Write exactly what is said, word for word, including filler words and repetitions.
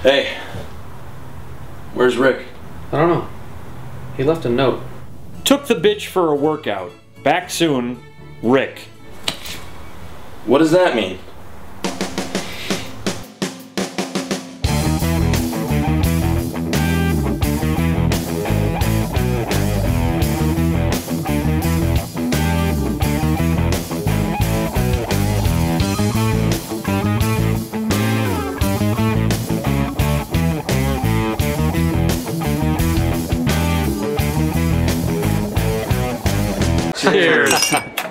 Hey, where's Rick? I don't know. He left a note. Took the bitch for a workout. Back soon, Rick. What does that mean? Cheers.